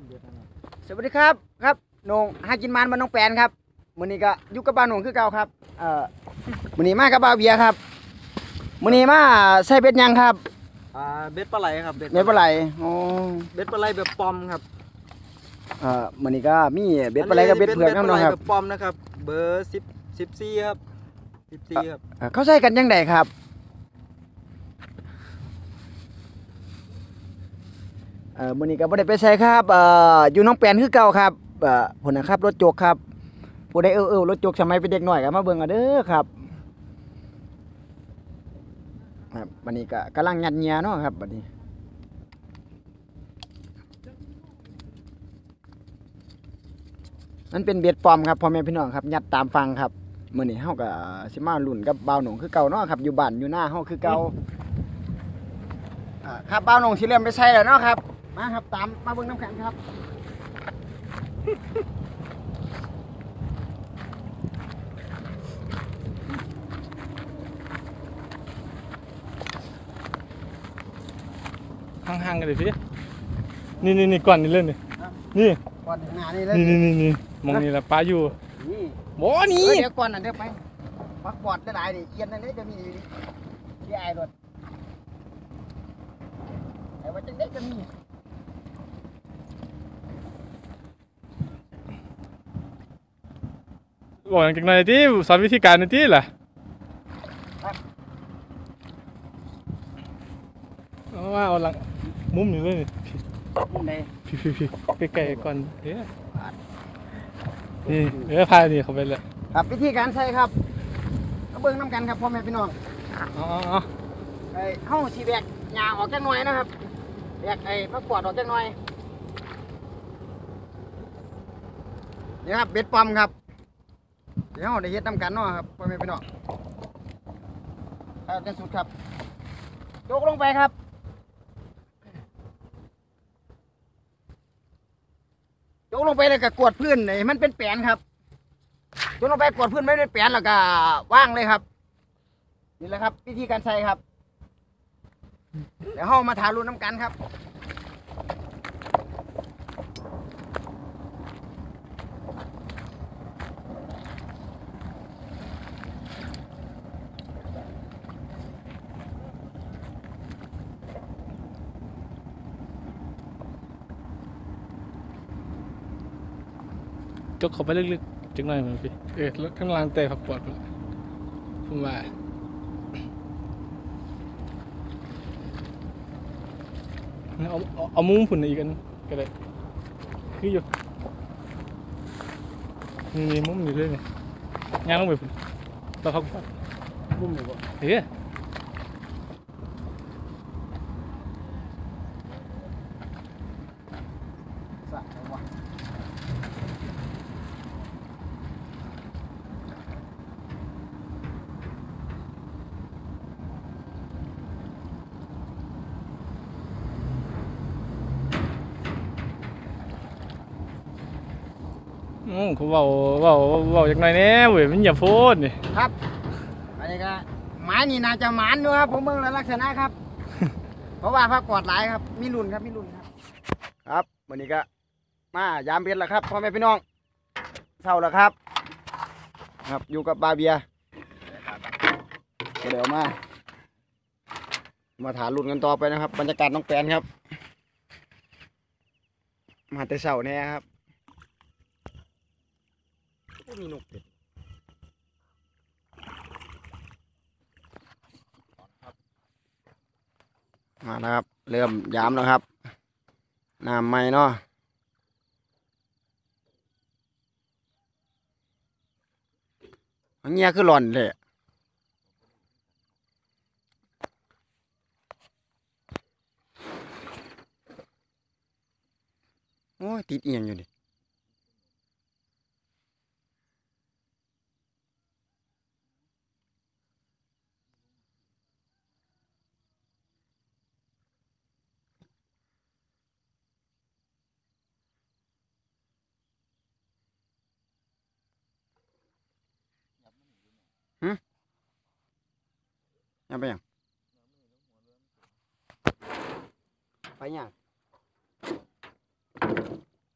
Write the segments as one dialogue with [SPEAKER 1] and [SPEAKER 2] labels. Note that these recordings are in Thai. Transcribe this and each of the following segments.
[SPEAKER 1] สวัสดีครับครับนงหากินมันน้องแปนครับมื้อนี้ก็อยู่กับบ้านหนงคือเก่าครับมื้อนี้มากับบ่าวเบียร์ครับมื้อนี้มาใส่เบ็ดยังครับ
[SPEAKER 2] เบ็ดปลาไหลครับ
[SPEAKER 1] เบ็ดปลาไหลอ๋อ
[SPEAKER 2] เบ็ดปลาไหลแบบปอมครับ
[SPEAKER 1] มื้อนี้ก็มีเบ็ดปลาไหลกับเบ็ดเผือกครับน้องครับ
[SPEAKER 2] แบบปอมนะครับเบอร์14ครับ14ครับ
[SPEAKER 1] เขาใส่กันยังไงครับมื้อนี้ก็บ่ได้ไปใส่ครับอยู่น้องแปนคือเก่าครับพุ่นนะครับรถจกครับผู้ใดรถจกสมัยเป็นเด็กน้อยก็มาเบิ่งเอาเด้อครับครับวันนี้ก็กำลังยัดเงียเนาะครับวันนี้มันเป็นเบ็ดปลอมครับพ่อแม่พี่น้องครับยัดตามฟังครับมื้อนี้เฮาก็สิมาลุ้นกับบ่าวหนงคือเก่าเนาะครับอยู่บ้านอยู่หน้าเฮาคือเก่าครับบ่าวหนงสิเริ่มไปใส่แล้วเนาะครับมาครับตามมาเบิ่งน้ำกันครับ
[SPEAKER 3] ห่างๆกันเลยพี่นี่ก่อนนี่เล่นนี่
[SPEAKER 1] ก่อนหน้านี่เลย
[SPEAKER 3] นี่มองนี่แหละปลาอยู่
[SPEAKER 1] นี่
[SPEAKER 3] บ่นี่
[SPEAKER 1] เดี๋ยวก่อนน่ะเดี๋ยวไปพักบอดได้หลายนี่เอียนนั่นเลยจะมีที่ไอ้รถไอ้ว่าจังได๋จะมี
[SPEAKER 3] บอกอย่างไรที่สอนวิธีการในที่ล่ะว่าเอาหลังมุมอยู่เลย
[SPEAKER 1] มุมไหน
[SPEAKER 3] พี่ใกล้ๆก่อนนี่พาดีเข้าไปเลย
[SPEAKER 1] ครับวิธีการใส่ครับก็เบิ่งน้ำกันครับพ่อแม่พี่น้องไอ้เฮาสิแบกหญ้าออกจักหน่อยนะครับแบกไอ้ผักกวาดออกจักหน่อยนี่ครับเบ็ดปอมครับเดี๋ยวเราได้เฮ็ดน้ำกันเนาะครับพ่อแม่พี่น้องเป็นสุดครับยกลงไปครับยกลงไปเลยกับกวดพื้นไอ้มันเป็นแปลนครับยกลงไปกวดพื้นไม่ได้แปลนแล้วก็ว่างเลยครับนี่แหละครับวิธีการใส่ครับเดี๋ยวเรามาทารุนน้ำกันครับ
[SPEAKER 3] จกเข้าไปลึกๆจังหน่อยเหมือนพี่แล้วข้างล่างเตะผักปอดผมว่าเอามุ้งผุนอีกอันก็ได้คืออยู่มีมุ้งอยู่ด้วยเนี่ยย่างลงไปผุนต่อผักปอดมุ้งอยู่บ่เขาเบาจากไหนเนี่ยเว้ยมันอย่าโฟนนี่
[SPEAKER 1] ครับอันนี้ก็หมายนี่น่าจะหมานด้วยครับผมเบิ่งลักษณะครับ เพราะว่าพักกอดหลายครับมีรุ่นครับครับวันนี้ก็มายามเบ็ดแล้วครับพ่อแม่พี่น้องเศร้าแล้วครับครับอยู่กับบาเบียเดี๋ยวมาถารุ่นกันต่อไปนะครับบรรยากาศน้องแปนครับมาแต่เศร้าแน่ครับมีนกเด็ดมาแล้วครับเริ่มยามแล้วครับน้ำใหม่เนาะเงี้ยคือหล่อนเลยโอ้ยติดเอียงอยู่ดิยังไปยังไปยัง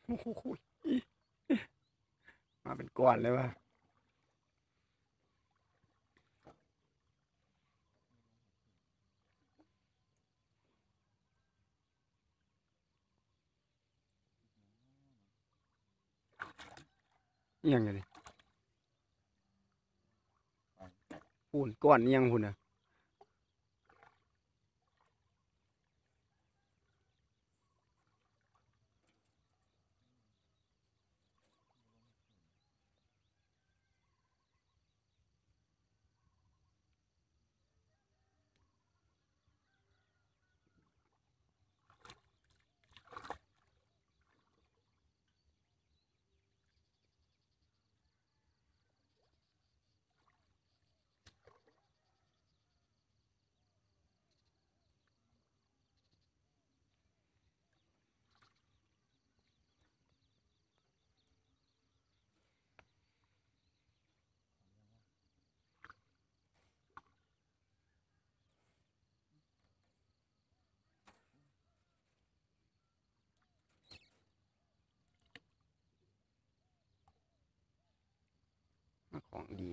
[SPEAKER 1] โอ้โหมาเป็นก้อนเลยว่ะเอียงไงดิพูนก้อนเอียงพูนอ่ะของดี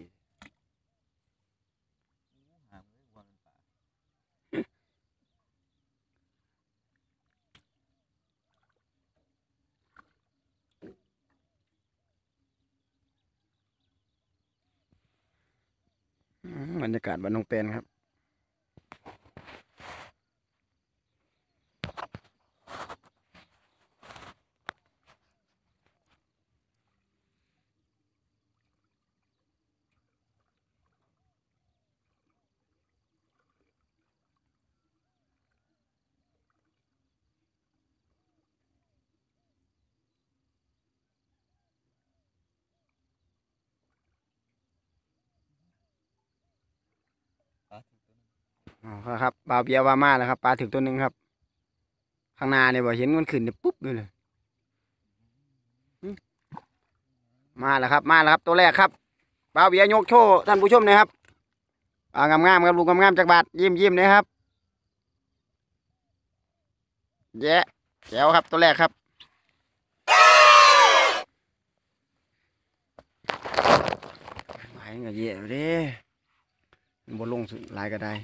[SPEAKER 1] บรรยากาศบ้านน้องแปนครับอ๋อครับบาวเบียร์ว่ามาแล้วครับปลาถึงตัวหนึ่งครับข้างหน้าเนี่ยบ่เห็นมันขึ้นเนี่ยปุ๊บเลยมาแล้วครับมาแล้วครับตัวแรกครับบาวเบียร์ยกโชว์ท่านผู้ชมหนะครับงามๆครับลูกงามๆจากบาทยิ้มนะครับแย่แจ๋วครับตัวแรกครับหลายเงี้ยเยอะเด้บนลงสุดหลายก็ได้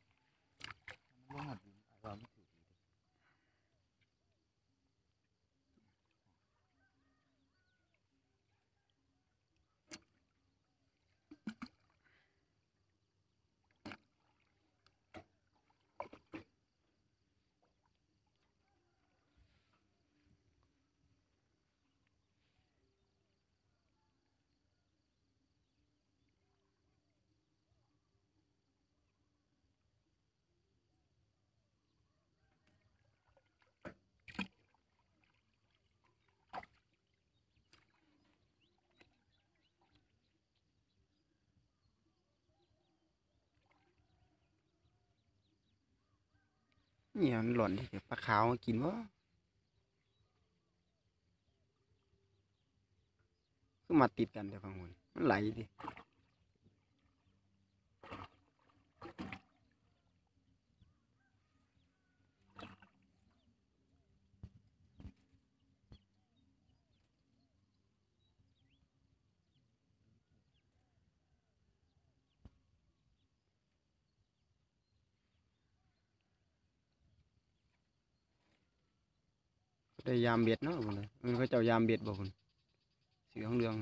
[SPEAKER 1] เนี่ยมันหล่นที่ปลาขาวกินวะคือมาติดกันแต่ฟังหุ่นมันไหลดิได้ยามเบ็ดเนาะพุ่นเลยมันเขาเจ้ายามเบ็ดบ่พุ่นสีเหลือง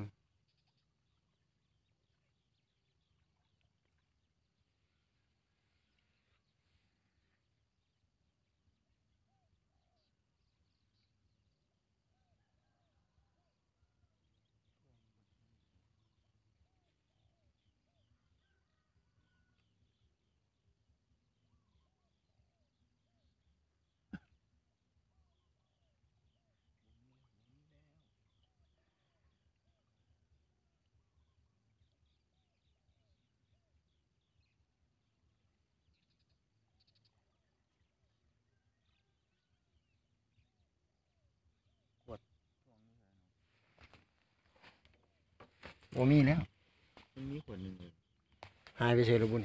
[SPEAKER 1] ๆโอ้มีแล้วมันมีคนหนึ่งหายไปเฉยแล้วบุญ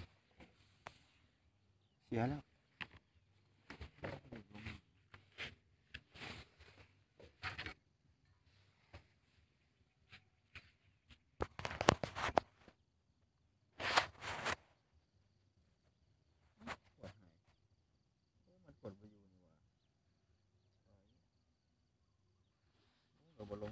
[SPEAKER 1] เสียแล้ว
[SPEAKER 2] บลง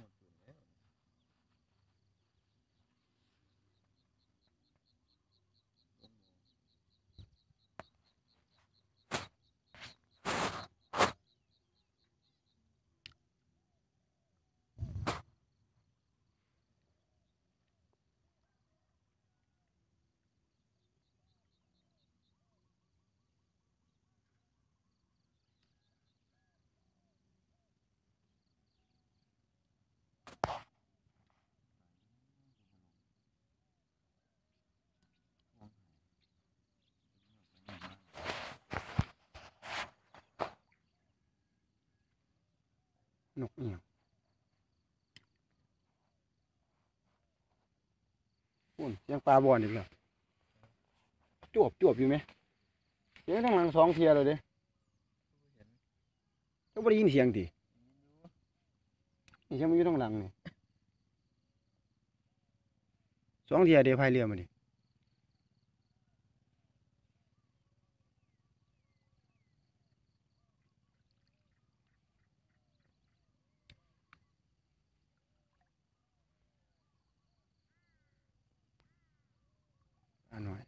[SPEAKER 1] นกเอียงอุ่นเสียงปลาบ่อนอีกแล้วจวบอยู่ไหมเสียงทั้งหลังสองเทียเลยเด้ก็ไม่ได้ยินเสียงดินี่เสียงมันอยู่ทั้งหลังนี่สองเทียเดี๋ยวพายเรือมาดิหน่อย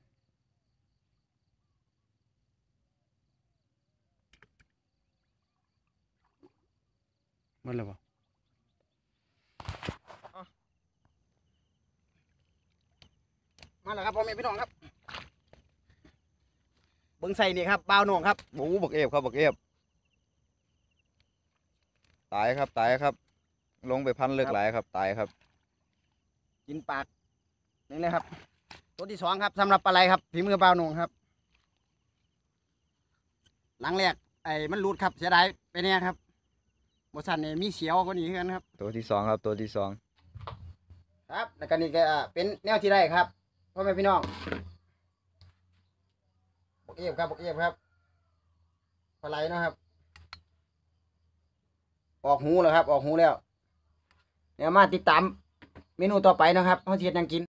[SPEAKER 1] มันแล้วบ่มาแล้วครับพ่อแม่พี่น้องครับเบิ้งใส่นี่ครับบ่าวหน่วงครับ
[SPEAKER 2] โอ้บักเอฟครับบักเอฟตายครับตายครับ ลงไปพันเลือกหลายครับตายครับ
[SPEAKER 1] กินปากนี่เลยครับตัวที่สองครับสำหรับปลาไหลครับฝีมือบ่าวหน่วงครับหลังแรกมันรูดครับเสียดายไปเนี่ยครับบสันเนี่ยมีเสียวกว่านี้กันครับ
[SPEAKER 2] ตัวที่สองครับตัวที่สอง
[SPEAKER 1] ครับแล้วก็นี่ก็เป็นแนวที่ได้ครับพ่อแม่พี่น้องบกเอฟครับบกเอฟครับปลาไหลเนาะครับออกหูแล้วครับออกหูแล้วเดี๋ยวมาติดตามเมนูต่อไปนะครับเขาเทียดยังกิน